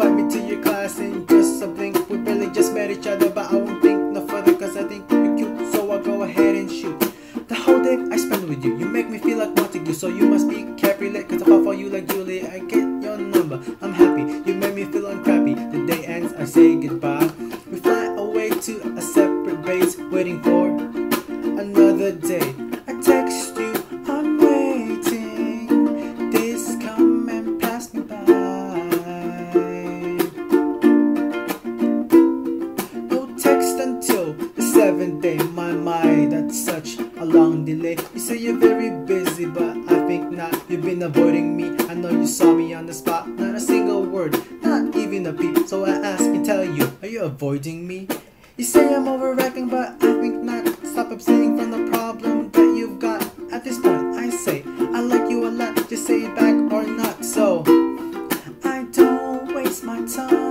invite me to your class and just something. We barely just met each other, but I won't think no further, cause I think you're cute, so I'll go ahead and shoot. The whole day I spend with you, you make me feel like Montague, so you must be Capulet, cause I fall for you like Julie. I get your number, I'm happy, you make me feel uncrappy. The day ends, I say goodbye. We fly away to a separate base, waiting for another day. I text you, I'm waiting, this come and pass me by. No text until the 7th day, my mind, that's such a long delay. You say you're very busy, but I think not. You've been avoiding me, I know you saw me on the spot. Not a single word, not even a peep. So I ask and tell you, are you avoiding me? You say I'm overacting, but I think not. Stop abstaining from the problem that you've got. At this point I say, I like you a lot, just say it back or not. So I don't waste my time.